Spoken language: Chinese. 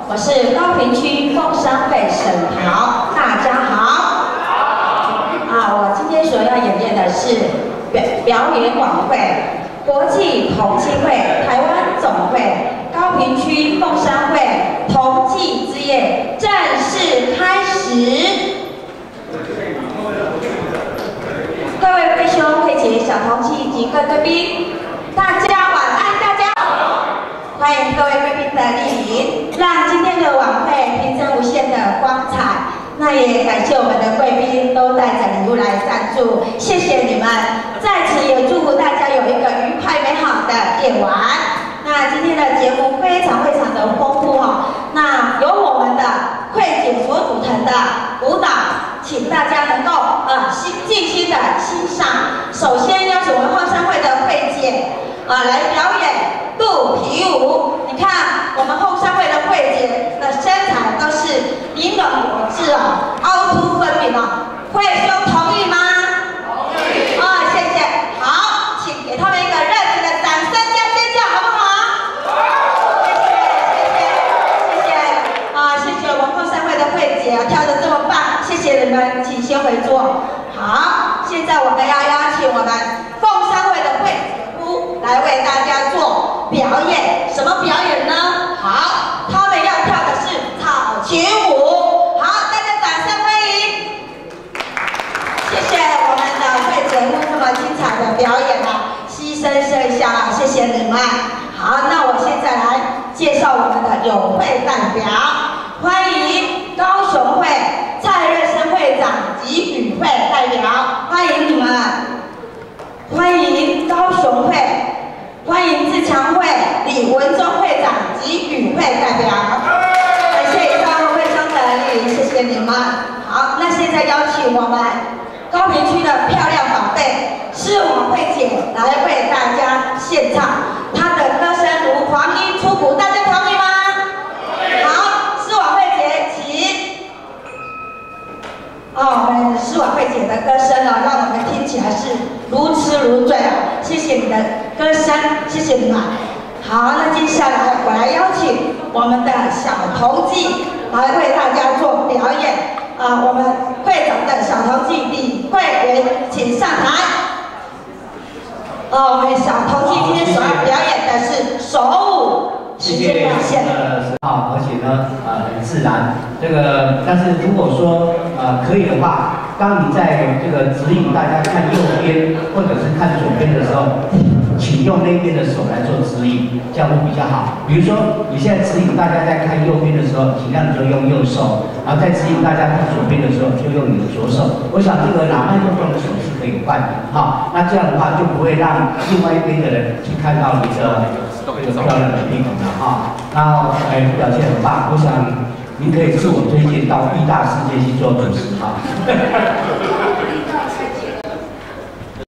我是高屏区凤山会沈桃，大家好。我今天所要演练的是表演晚会，国际同济会台湾总会高屏区凤山会同济之夜正式开始。各位贵兄、贵姐、小同济以及各贵宾，大家晚安，大家好。欢迎各位贵宾的莅临，让今天的晚会平增无限的光彩。那也感谢我们的贵宾都带着礼物来赞助，谢谢你们。在此也祝福大家有一个愉快美好的夜晚。那今天的节目非常的丰富哦。那由我们的慧姐所组成的舞蹈，请大家能够静心的欣赏。首先邀请我们凤山会的慧姐来表演肚皮舞。你看我们凤山会的慧姐的身材都是玲珑有致凹凸分明慧兄同意吗？同意。谢谢。好，请给他们一个热情的掌声加尖叫，好不好？谢谢我们凤山会的慧姐跳得这么棒，谢谢你们，请先回座。好，现在我们要邀请我们凤山会的慧姐夫来为大家做表演。什么表演呢？好，他们要跳的是草裙舞。好，大家掌声欢迎。谢谢我们的慧姐夫这么精彩的表演牺牲摄像谢谢你们。好，那我现在来介绍我们的友会代表，欢迎高雄会蔡瑞生会长及与会代表，欢迎你们。欢迎高雄会，欢迎自强会李文忠会长及与会代表，感谢以上会兄的莅临，谢谢你们。好，那现在邀请我们高屏区的漂亮宝贝施文慧姐来为大家献唱她的歌声如黄莺出谷，大家同意吗？好，施文慧姐请。我们施文慧姐的歌声让我们听起来是如痴如醉谢谢你的歌声，谢谢你们。好，那接下来我来邀请我们的小同济来为大家做表演。我们会长的小同济李桂元，请上台。我们小同济今天所要表演的是手舞，直接表现。 而且呢，很自然。但是如果说可以的话，当你在这个指引大家看右边或者是看左边的时候，请用那边的手来做指引，这样会比较好。比如说，你现在指引大家在看右边的时候，尽量你就用右手；然后在指引大家看左边的时候，就用你的左手。我想这个哪慢动作的手是可以换的，那这样的话就不会让另外一边的人去看到你的这个漂亮的屁股了那表现很棒，我想您可以自我推荐到艺大世界去做主持